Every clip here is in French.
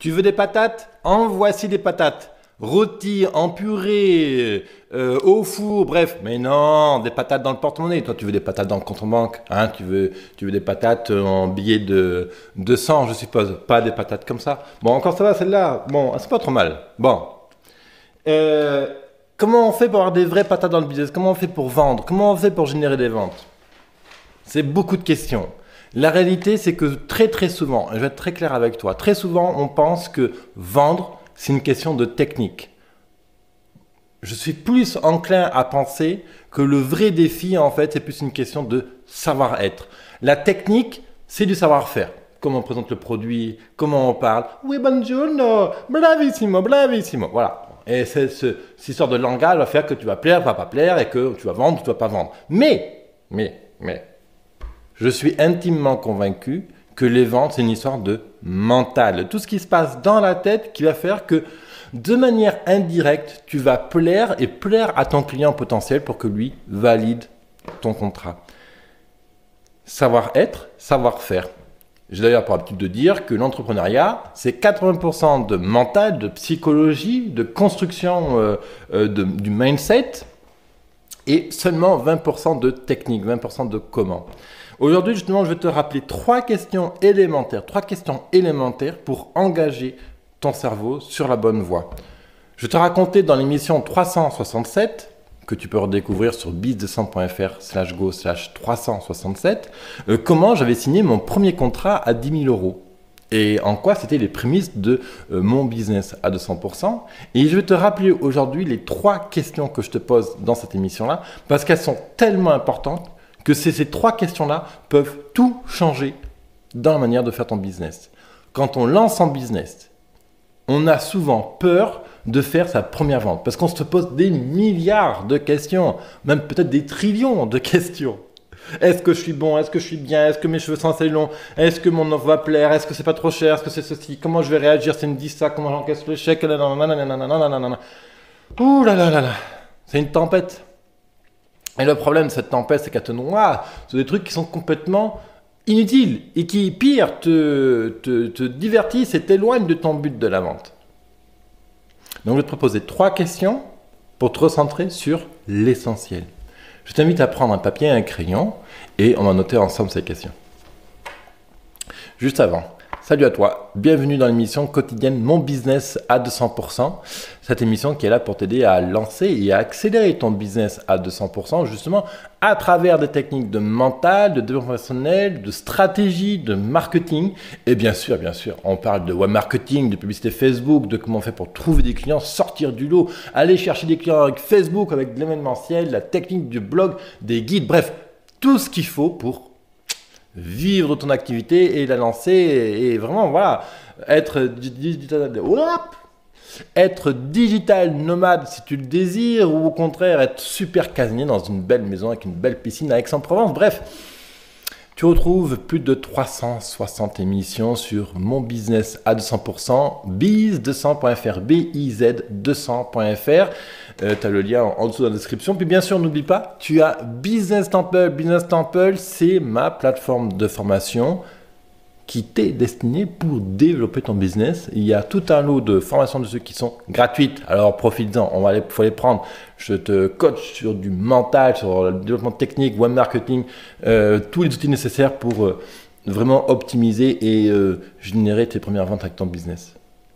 Tu veux des patates? En voici des patates. Rôties, en purée, au four, bref. Mais non, des patates dans le porte-monnaie. Toi, tu veux des patates dans le compte en banque. Hein, tu veux des patates en billets de 100, je suppose. Pas des patates comme ça. Bon, encore ça va, celle-là. Bon, c'est pas trop mal. Bon. Comment on fait pour avoir des vraies patates dans le business? Comment on fait pour vendre? Comment on fait pour générer des ventes? C'est beaucoup de questions. La réalité, c'est que très très souvent, et je vais être très clair avec toi, très souvent on pense que vendre, c'est une question de technique. Je suis plus enclin à penser que le vrai défi, en fait, c'est plus une question de savoir-être. La technique, c'est du savoir-faire. Comment on présente le produit, comment on parle. Oui, buongiorno, bravissimo, bravissimo. Voilà. Et cette histoire de langage va faire que tu vas plaire, pas plaire, et que tu vas vendre ou tu vas pas vendre. Mais, je suis intimement convaincu que les ventes, c'est une histoire de mental. Tout ce qui se passe dans la tête qui va faire que, de manière indirecte, tu vas plaire et plaire à ton client potentiel pour que lui valide ton contrat. Savoir-être, savoir-faire. J'ai d'ailleurs pour habitude de dire que l'entrepreneuriat, c'est 80% de mental, de psychologie, de construction du mindset et seulement 20% de technique, 20% de comment. Aujourd'hui, justement, je vais te rappeler trois questions élémentaires pour engager ton cerveau sur la bonne voie. Je te racontais dans l'émission 367, que tu peux redécouvrir sur business200.fr/go/367, comment j'avais signé mon premier contrat à 10 000 € et en quoi c'était les prémices de mon business à 200%. Et je vais te rappeler aujourd'hui les trois questions que je te pose dans cette émission-là, parce qu'elles sont tellement importantes que ces trois questions-là peuvent tout changer dans la manière de faire ton business. Quand on lance en business, on a souvent peur de faire sa première vente parce qu'on se pose des milliards de questions, même peut-être des trillions de questions. Est-ce que je suis bon? Est-ce que je suis bien? Est-ce que mes cheveux sont assez longs? Est-ce que mon offre va plaire? Est-ce que c'est pas trop cher? Est-ce que c'est ceci? Comment je vais réagir si on me dit ça? Comment j'encaisse le chèque? Ouh là là là là. C'est une tempête. Et le problème de cette tempête, c'est qu'elle te noie sur des trucs qui sont complètement inutiles et qui, pire, te divertissent et t'éloignent de ton but de la vente. Donc, je vais te proposer trois questions pour te recentrer sur l'essentiel. Je t'invite à prendre un papier et un crayon et on va noter ensemble ces questions. Juste avant, salut à toi, bienvenue dans l'émission quotidienne Mon Business à 200%. Cette émission qui est là pour t'aider à lancer et à accélérer ton business à 200%, justement à travers des techniques de mental, de développement personnel, de stratégie, de marketing. Et bien sûr, on parle de web marketing, de publicité Facebook, de comment on fait pour trouver des clients, sortir du lot, aller chercher des clients avec Facebook, avec de l'événementiel, la technique du blog, des guides, bref, tout ce qu'il faut pour vivre ton activité et la lancer et vraiment, voilà, être digital nomade si tu le désires ou au contraire être super casanier dans une belle maison avec une belle piscine à Aix-en-Provence. Bref, tu retrouves plus de 360 émissions sur Mon Business à 200%, biz200.fr, biz200.fr. Tu as le lien en dessous dans la description. Puis bien sûr, n'oublie pas, tu as Business Temple. Business Temple, c'est ma plateforme de formation qui t'est destinée pour développer ton business. Il y a tout un lot de formations dessus qui sont gratuites. Alors profites-en, faut les prendre. Je te coach sur du mental, sur le développement technique, web marketing, tous les outils nécessaires pour vraiment optimiser et générer tes premières ventes avec ton business.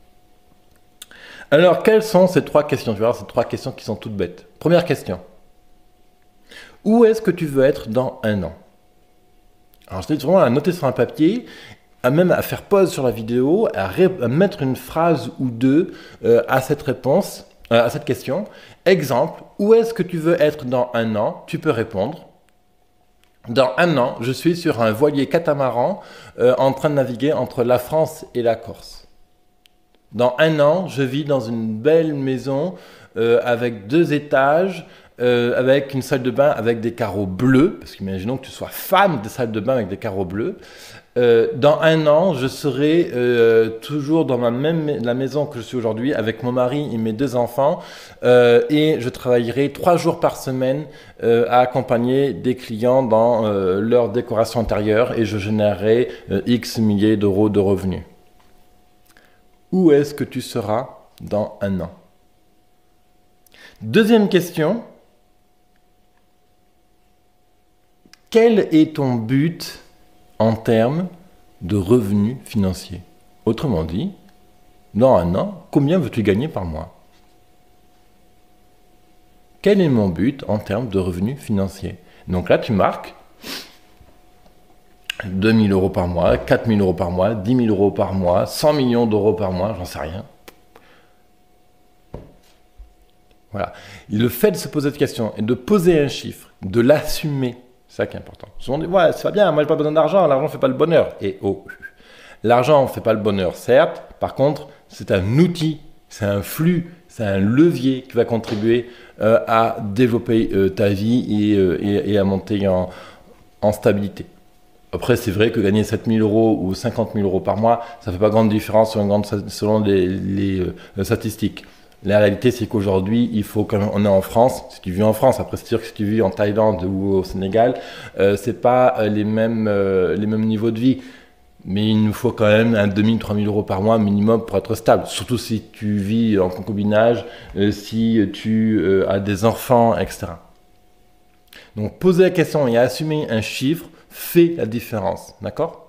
Alors, quelles sont ces trois questions? Tu vas voir, ces trois questions qui sont toutes bêtes. Première question. Où est-ce que tu veux être dans un an? Alors, je t'invite vraiment à noter sur un papier, à faire pause sur la vidéo, à mettre une phrase ou deux à cette réponse, à cette question. Exemple, où est-ce que tu veux être dans un an? Tu peux répondre. Dans un an, je suis sur un voilier catamaran en train de naviguer entre la France et la Corse. Dans un an, je vis dans une belle maison avec 2 étages, avec une salle de bain avec des carreaux bleus, parce qu'imaginons que tu sois fan des salles de bain avec des carreaux bleus. Dans un an, je serai toujours dans la maison que je suis aujourd'hui avec mon mari et mes 2 enfants et je travaillerai 3 jours par semaine à accompagner des clients dans leur décoration intérieure et je générerai X milliers d'euros de revenus. où est-ce que tu seras dans un an? Deuxième question, quel est ton but en termes de revenus financiers? Autrement dit, dans un an, combien veux-tu gagner par mois? Quel est mon but en termes de revenus financiers? Donc là, tu marques 2 000 euros par mois, 4 000 euros par mois, 10 000 euros par mois, 100 millions d'euros par mois, j'en sais rien. Voilà. Et le fait de se poser cette question et de poser un chiffre, de l'assumer, c'est ça qui est important. Souvent on dit, ouais, ça va bien, moi j'ai pas besoin d'argent, l'argent ne fait pas le bonheur. Et oh, l'argent ne fait pas le bonheur, certes, par contre, c'est un outil, c'est un flux, c'est un levier qui va contribuer à développer ta vie et à monter en stabilité. Après, c'est vrai que gagner 7 000 euros ou 50 000 euros par mois, ça ne fait pas grande différence selon les statistiques. La réalité, c'est qu'aujourd'hui, il faut quand même, on est en France. Si tu vis en France, après c'est sûr que si tu vis en Thaïlande ou au Sénégal, c'est pas les mêmes niveaux de vie. Mais il nous faut quand même 2 000, 3 000 euros par mois minimum pour être stable. Surtout si tu vis en concubinage, si tu as des enfants, etc. Donc, poser la question et assumer un chiffre fait la différence. D'accord?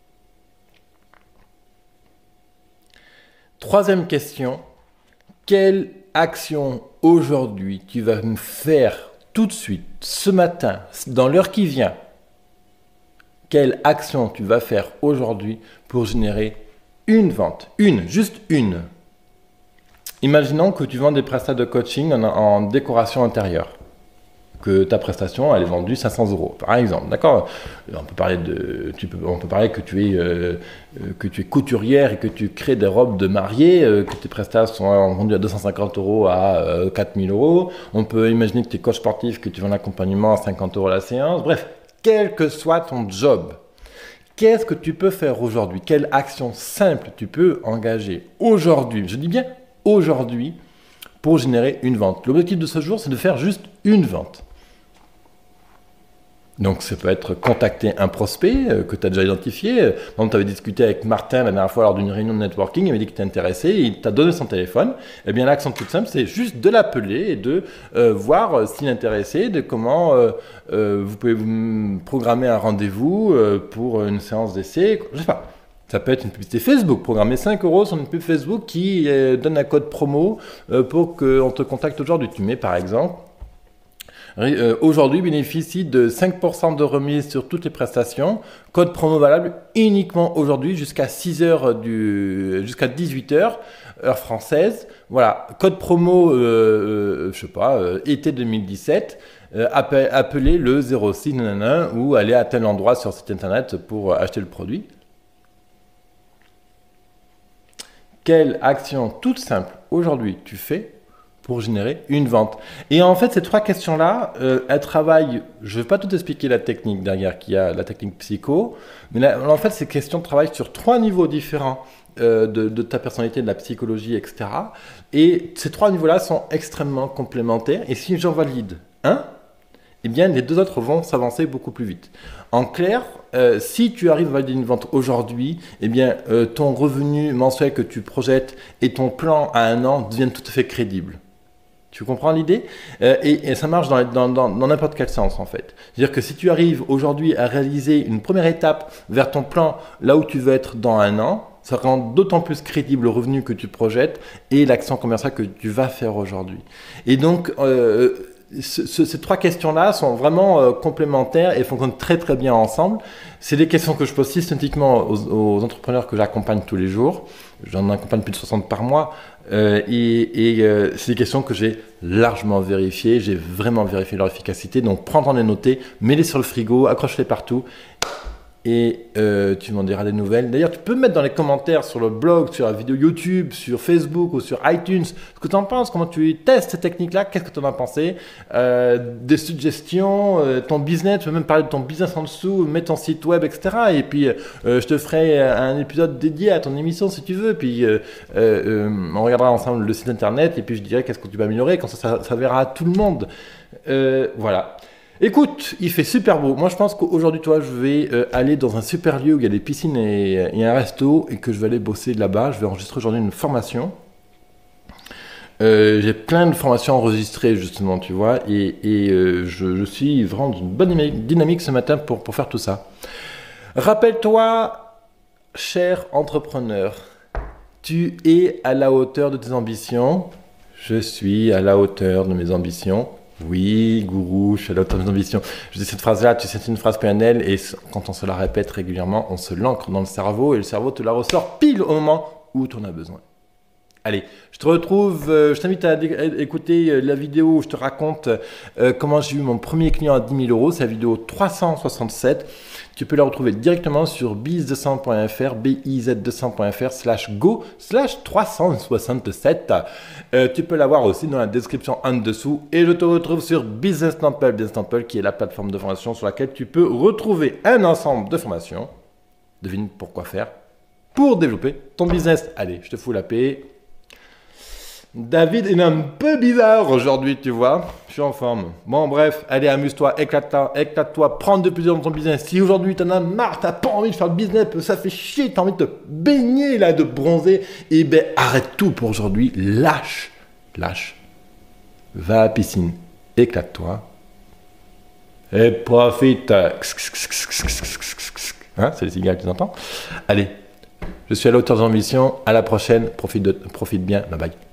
Troisième question. Quelle action aujourd'hui tu vas me faire tout de suite, ce matin, dans l'heure qui vient? Quelle action tu vas faire aujourd'hui pour générer une vente? Juste une. Imaginons que tu vends des prestations de coaching en décoration intérieure. Que ta prestation, elle est vendue 500 euros, par exemple. D'accord? On peut parler que tu es couturière et que tu crées des robes de mariée, que tes prestations sont vendues à 250 euros à 4000 euros. On peut imaginer que tu es coach sportif, que tu vends l'accompagnement à 50 euros la séance. Bref, quel que soit ton job, qu'est-ce que tu peux faire aujourd'hui? Quelle action simple tu peux engager aujourd'hui? Je dis bien aujourd'hui pour générer une vente. L'objectif de ce jour, c'est de faire juste une vente. Donc, ça peut être contacter un prospect que tu as déjà identifié. Tu avais discuté avec Martin la dernière fois lors d'une réunion de networking, il avait dit qu'il était intéressé, il t'a donné son téléphone. Eh bien, l'action toute simple, c'est juste de l'appeler et de voir s'il est intéressé, de comment vous pouvez vous programmer un rendez-vous pour une séance d'essai. Je sais pas. Ça peut être une publicité Facebook, programmer 5 euros sur une pub Facebook qui donne un code promo pour qu'on te contacte aujourd'hui. Tu mets par exemple, aujourd'hui bénéficie de 5% de remise sur toutes les prestations, code promo valable uniquement aujourd'hui jusqu'à 6h jusqu'à 18h, heure française. Voilà, code promo, je sais pas, été 2017. Appelez le 06 nanana, ou allez à tel endroit sur site internet pour acheter le produit. Quelle action toute simple aujourd'hui tu fais pour générer une vente? Et en fait, ces trois questions-là, elles travaillent, je ne vais pas tout expliquer la technique derrière, qui a la technique psycho, mais là, en fait, ces questions travaillent sur 3 niveaux différents de ta personnalité, de la psychologie, etc. Et ces 3 niveaux-là sont extrêmement complémentaires. Et si j'en valide un, eh bien, les 2 autres vont s'avancer beaucoup plus vite. En clair, si tu arrives à valider une vente aujourd'hui, eh bien, ton revenu mensuel que tu projettes et ton plan à un an deviennent tout à fait crédibles. Tu comprends l'idée? Et ça marche dans n'importe quel sens en fait. C'est-à-dire que si tu arrives aujourd'hui à réaliser une première étape vers ton plan là où tu veux être dans un an, ça rend d'autant plus crédible le revenu que tu projettes et l'action commerciale que tu vas faire aujourd'hui. Et donc, ces 3 questions-là sont vraiment complémentaires et fonctionnent très très bien ensemble. C'est des questions que je pose systématiquement aux entrepreneurs que j'accompagne tous les jours. J'en accompagne plus de 60 par mois. C'est des questions que j'ai largement vérifiées. J'ai vraiment vérifié leur efficacité. Donc, prends-en les noter, mets-les sur le frigo, accroche-les partout. Et tu m'en diras des nouvelles. D'ailleurs, tu peux mettre dans les commentaires sur le blog, sur la vidéo YouTube, sur Facebook ou sur iTunes ce que tu en penses, comment tu testes cette technique-là, qu'est-ce que tu en as pensé, des suggestions, ton business, tu peux même parler de ton business en dessous, mets ton site web, etc. Et puis, je te ferai un épisode dédié à ton émission si tu veux. Puis, on regardera ensemble le site internet et puis je dirai qu'est-ce que tu peux améliorer, quand ça verra à tout le monde. Voilà. Écoute, il fait super beau. Moi, je pense qu'aujourd'hui, toi, je vais aller dans un super lieu où il y a des piscines et un resto et que je vais aller bosser là-bas. Je vais enregistrer aujourd'hui une formation. J'ai plein de formations enregistrées, justement, tu vois, je suis vraiment dans une bonne dynamique ce matin pour faire tout ça. Rappelle-toi, cher entrepreneur, tu es à la hauteur de tes ambitions. Je suis à la hauteur de mes ambitions. Oui, gourou, je suis à la hauteur de mes ambitions. Je dis cette phrase-là, tu sais, c'est une phrase PNL et quand on se la répète régulièrement, on se l'ancre dans le cerveau et le cerveau te la ressort pile au moment où tu en as besoin. Allez, je te retrouve, je t'invite à écouter la vidéo où je te raconte comment j'ai eu mon premier client à 10 000 euros. C'est la vidéo 367. Tu peux la retrouver directement sur biz200.fr, biz200.fr/go/367. Tu peux la voir aussi dans la description en dessous. Et je te retrouve sur Business Temple, Business Temple qui est la plateforme de formation sur laquelle tu peux retrouver un ensemble de formations. Devine pourquoi faire pour développer ton business. Allez, je te fous la paix. David est un peu bizarre aujourd'hui, tu vois. Je suis en forme. Bon, bref, allez, amuse-toi, éclate-toi, prends de plaisir dans ton business. Si aujourd'hui t'en as marre, t'as pas envie de faire le business, ça fait chier, t'as envie de te baigner là, de bronzer, eh ben arrête tout pour aujourd'hui. Lâche. Va à la piscine, éclate-toi et profite. Hein, c'est les cigales, tu entends? Allez, je suis à la hauteur de l'ambition. À la prochaine. Profite bien. Bye bye.